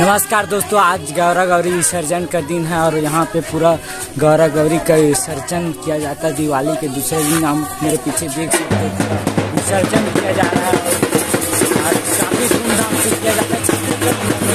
नमस्कार दोस्तों, आज गौरा गौरी विसर्जन का दिन है और यहाँ पे पूरा गौरा गौरी का विसर्जन किया जाता है। दिवाली के दूसरे दिन हम मेरे पीछे देख सकते हैं विसर्जन किया जा रहा है और काफी धूमधाम से किया जाता है।